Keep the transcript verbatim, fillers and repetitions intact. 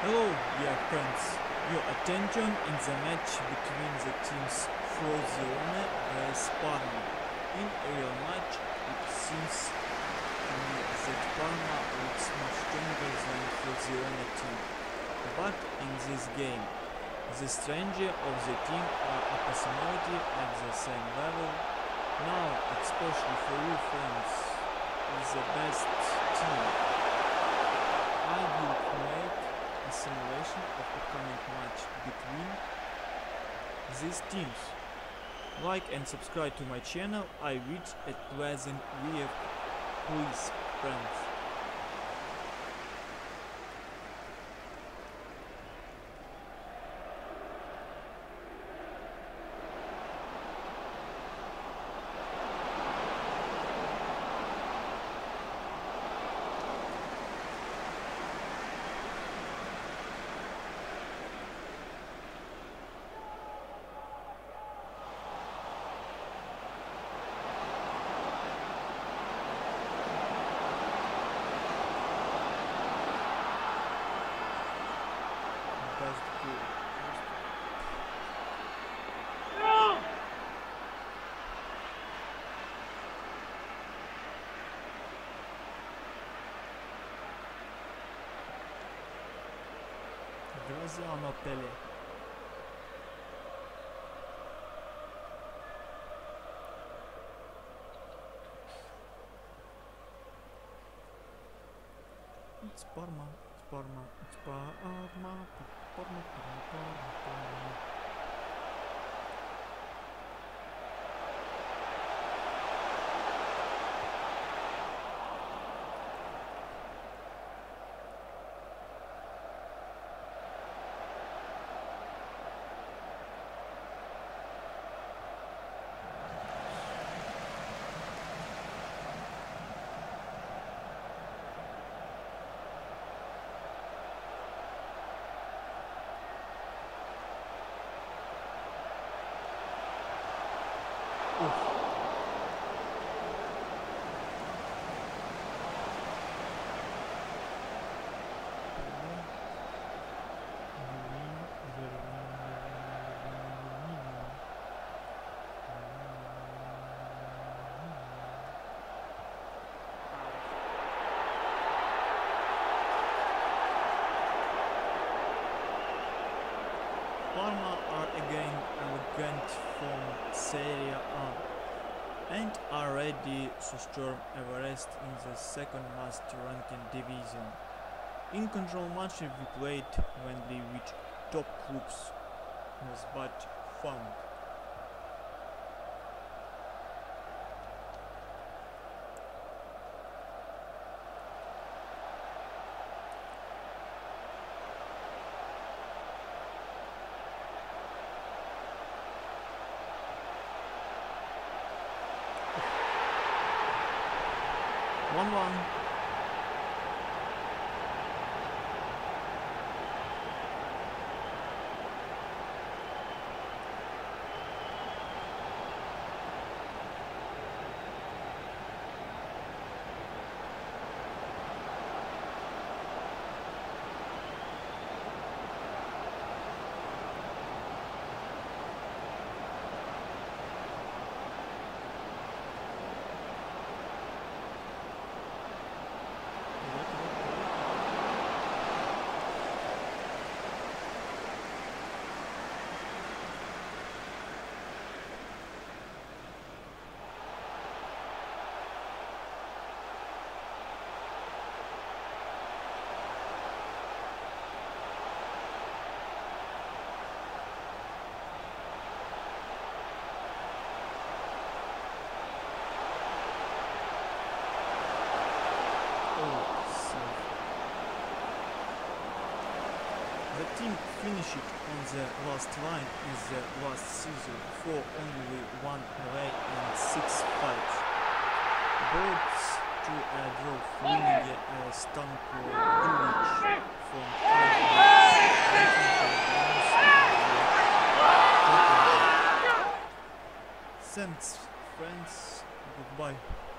Hello, dear friends. Your attention in the match between the teams Frosinone versus Parma. In a real match, it seems to me that Parma looks much stronger than Frosinone team. But in this game, the strategy of the team are a personality at the same level. Now, especially for you friends, is the best team. I will create a simulation of upcoming match between these teams. Like and subscribe to my channel. I reach at present with please friends. Frosinone Pelé. It's Parma, it's Parma, it's Parma, Parma, Parma, Parma, Parma. Parma are again elegant from Serie A and are ready to storm Everest in the second most ranking division. In control matches we played friendly with top clubs was but fun. one one. The team finished on the last line in the last season for only one away and six fights. Both to a draw winning a Stanko Dulic from Thanks friends, goodbye.